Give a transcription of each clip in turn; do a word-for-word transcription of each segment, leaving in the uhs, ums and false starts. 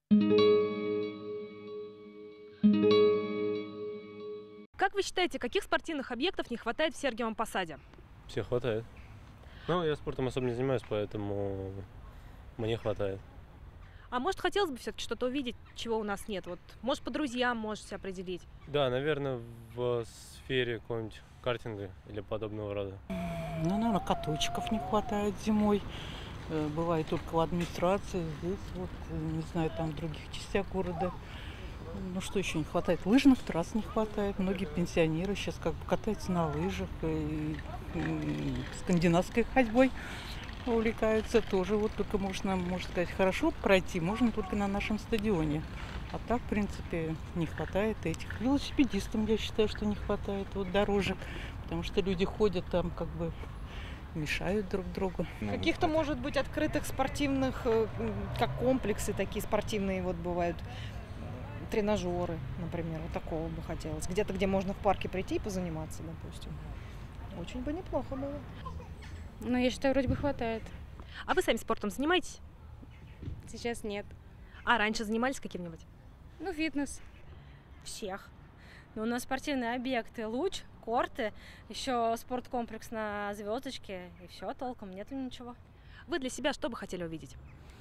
Как вы считаете, каких спортивных объектов не хватает в Сергиевом Посаде? Все хватает. Ну, я спортом особо не занимаюсь, поэтому мне хватает. А может, хотелось бы все-таки что-то увидеть, чего у нас нет? Вот, может, по друзьям можете определить? Да, наверное, в сфере какого-нибудь картинга или подобного рода. Ну, наверное, каточков не хватает зимой. Бывает только в администрации, здесь вот, не знаю, там в других частях города. Ну, что еще не хватает? Лыжных трасс не хватает. Многие пенсионеры сейчас как бы катаются на лыжах и, и скандинавской ходьбой увлекаются тоже. Вот только можно, можно сказать, хорошо пройти можно только на нашем стадионе. А так, в принципе, не хватает этих. Велосипедистам, я считаю, что не хватает вот дорожек, потому что люди ходят там как бы мешают друг другу. Каких-то, может быть, открытых спортивных, как комплексы такие спортивные вот бывают, тренажеры, например, вот такого бы хотелось. Где-то, где можно в парке прийти и позаниматься, допустим. Очень бы неплохо было. Ну, я считаю, вроде бы хватает. А вы сами спортом занимаетесь? Сейчас нет. А раньше занимались каким-нибудь? Ну, фитнес. Всех. Но у нас спортивные объекты, луч, корты, еще спорткомплекс на Звездочке, и все, толком нету ничего. Вы для себя что бы хотели увидеть?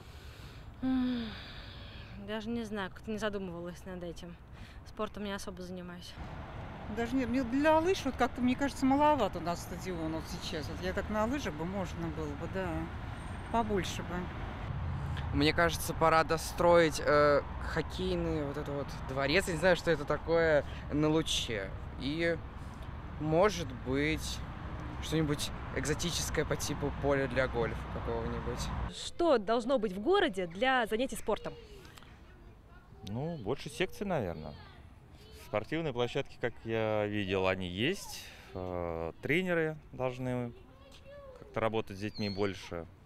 Даже не знаю, как-то не задумывалась над этим. Спортом не особо занимаюсь. Даже нет, мне для лыж вот как-то, мне кажется, маловато у нас стадион вот сейчас. Вот я так на лыжах бы можно было бы, да, побольше бы. Мне кажется, пора достроить э, хоккейный вот этот вот дворец, я не знаю, что это такое, на Луче. И, может быть, что-нибудь экзотическое по типу поля для гольфа какого-нибудь. Что должно быть в городе для занятий спортом? Ну, больше секций, наверное. Спортивные площадки, как я видел, они есть. Тренеры должны как-то работать с детьми больше.